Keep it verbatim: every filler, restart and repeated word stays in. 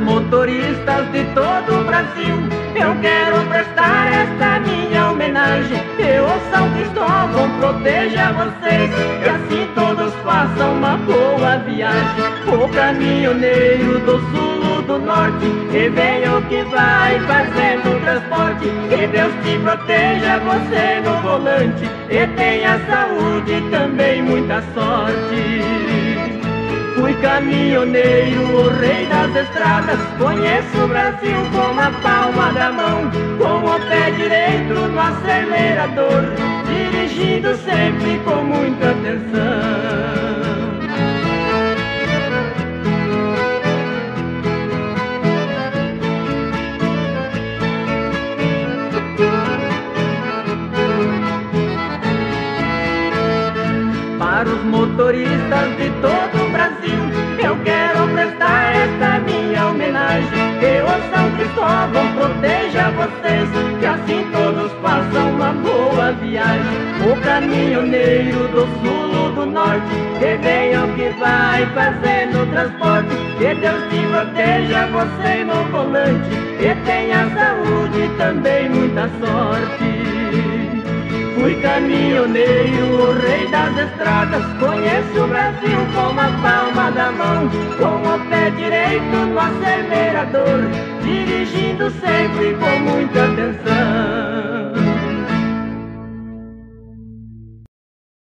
motoristas de todo o Brasil, eu quero prestar esta minha homenagem. Que o São Cristóvão proteja vocês, e assim todos façam uma boa viagem. O caminhoneiro do sul ou do norte, que venha o que vai fazendo transporte. Que Deus te proteja, você no volante, e tenha saúde e também muita sorte. Fui caminhoneiro, o rei das estradas, conheço o Brasil como a palma da mão, com o pé direito no acelerador, dirigindo sempre com muita atenção. Para os motoristas de todo o Brasil, eu quero prestar esta minha homenagem. Que o São Cristóvão proteja vocês, que assim todos façam uma boa viagem. O caminhoneiro do sul ou do norte, que venha o que vai fazendo transporte. Que Deus te proteja, você no volante, e tenha saúde e também muita sorte. Fui caminhoneiro, o rei das estradas, conheço o Brasil como a palma da mão, com o pé direito no acelerador, dirigindo sempre com muita atenção.